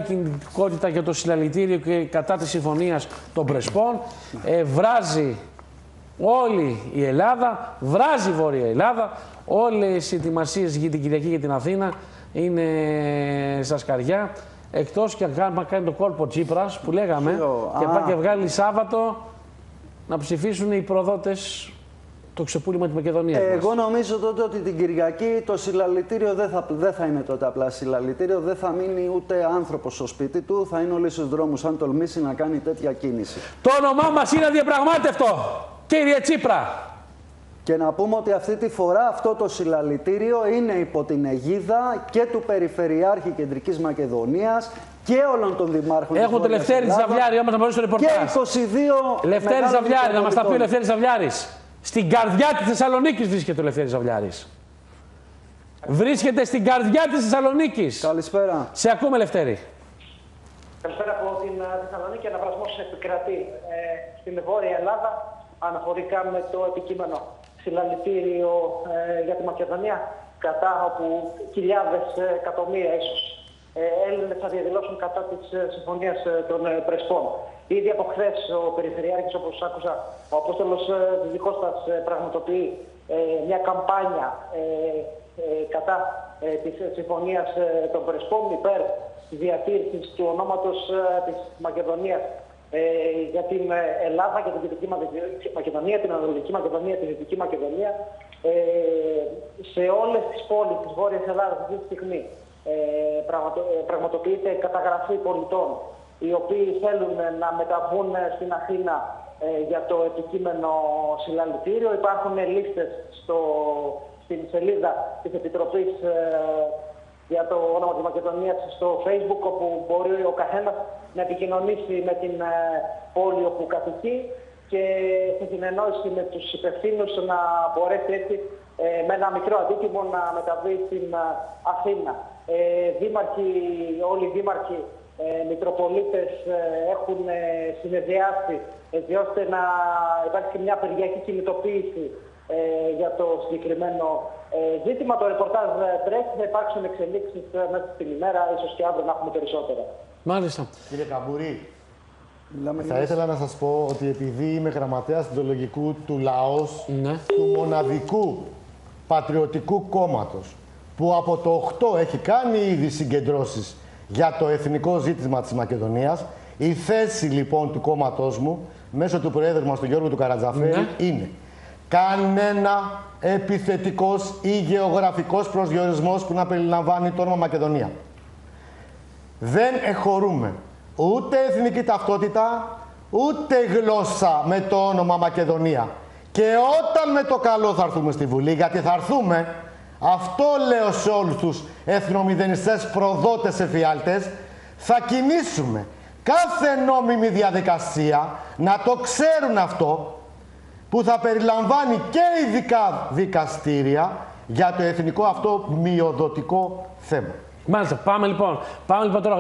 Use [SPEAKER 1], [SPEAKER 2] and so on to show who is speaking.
[SPEAKER 1] κινητικότητα για το συλλαλητήριο και κατά της συμφωνίας των Πρεσπών. Βράζει όλη η Ελλάδα, βράζει η Βόρεια Ελλάδα. Όλες οι ετοιμασίες για την Κυριακή και την Αθήνα είναι στα σκαριά. Εκτός και αν κάνει το κόλπο Τσίπρας που λέγαμε και πάει και βγάλει Σάββατο να ψηφίσουν οι προδότες το ξεπούλημα της Μακεδονίας.
[SPEAKER 2] Εγώ νομίζω τότε ότι την Κυριακή το συλλαλητήριο δεν θα είναι τότε απλά συλλαλητήριο, δεν θα μείνει ούτε άνθρωπος στο σπίτι του, θα είναι όλοι στους δρόμους αν τολμήσει να κάνει τέτοια κίνηση.
[SPEAKER 1] Το όνομά μας είναι αδιαπραγμάτευτο, κύριε Τσίπρα.
[SPEAKER 2] Και να πούμε ότι αυτή τη φορά αυτό το συλλαλητήριο είναι υπό την αιγίδα και του Περιφερειάρχη Κεντρικής Μακεδονίας και όλων των δημάρχων.
[SPEAKER 1] Έχουν το Λευτέρη Ζαβλιάρη, όμως να μπορέσει το ρεπορτάζ.
[SPEAKER 2] Και 22
[SPEAKER 1] Λευτέρη Ζαβλιάρη, να μας τα πει ο Λευτέρης Ζαβλιάρης. Στην καρδιά της Θεσσαλονίκης βρίσκεται ο Λευτέρης Ζαβλιάρης. Βρίσκεται στην καρδιά της Θεσσαλονίκης.
[SPEAKER 2] Καλησπέρα.
[SPEAKER 1] Σε ακούμε, Λευτέρη.
[SPEAKER 3] Καλησπέρα από την Θεσσαλονίκη. Αναβρασμός επικρατεί στην Βόρεια Ελλάδα αναφορικά με το επικείμενο συλλαλητήριο για τη Μακεδονία, κατά όπου χιλιάδες εκατομμύρια ίσως Έλληνες θα διαδηλώσουν κατά της συμφωνίας των Πρεσπών. Ήδη από χθες ο Περιφερειάρχης, όπως άκουσα, ο Απόστολος Δικός πραγματοποιεί μια καμπάνια κατά της συμφωνίας των Πρεσπών υπέρ της διατήρησης του ονόματος της Μακεδονίας για την Ελλάδα, για την Δυτική Μακεδονία, την Ανατολική Μακεδονία, τη Δυτική Μακεδονία, σε όλες τις πόλεις της Βόρειας Ελλάδας αυτή τη στιγμή. Πραγματοποιείται καταγραφή πολιτών οι οποίοι θέλουν να μεταβούν στην Αθήνα για το επικείμενο συλλαλητήριο. Υπάρχουν λίστες στην σελίδα της Επιτροπής για το όνομα της Μακεδονίας στο Facebook, όπου μπορεί ο καθένας να επικοινωνήσει με την πόλη όπου κατοικεί και σε συνεννόηση με τους υπευθύνους να μπορέσει έτσι με ένα μικρό αντίτιμο να μεταβεί στην Αθήνα. Δήμαρχοι, όλοι οι δήμαρχοι, μητροπολίτες έχουν συνεδριάσει έτσι ώστε να υπάρξει μια απεργιακή κινητοποίηση για το συγκεκριμένο ζήτημα. Το ρεπορτάζ τρέχει, θα υπάρξουν εξελίξεις μέσα στην ημέρα, ίσως και αύριο να έχουμε περισσότερα.
[SPEAKER 1] Μάλιστα.
[SPEAKER 4] Κύριε Καμπούρη, θα ήθελα να σας πω ότι επειδή είμαι γραμματέας συντολογικού του ΛΑΟΣ, του μοναδικού πατριωτικού κόμματος, που από το 8 έχει κάνει ήδη συγκεντρώσεις για το εθνικό ζήτημα της Μακεδονίας, η θέση λοιπόν του κόμματός μου, μέσω του Προέδρου μας, του Γιώργου του Καρατζαφέρη, είναι κανένα επιθετικός ή γεωγραφικός προσδιορισμός που να περιλαμβάνει το όνομα Μακεδονία. Δεν εχωρούμε ούτε εθνική ταυτότητα, ούτε γλώσσα με το όνομα Μακεδονία. Και όταν με το καλό θα έρθουμε στη Βουλή, γιατί θα έρθουμε, αυτό λέω σε όλους τους εθνομηδενιστές προδότες εφιάλτες, θα κινήσουμε κάθε νόμιμη διαδικασία, να το ξέρουν αυτό, που θα περιλαμβάνει και ειδικά δικαστήρια για το εθνικό αυτό μειοδοτικό θέμα.
[SPEAKER 1] Μάλιστα, πάμε λοιπόν τώρα.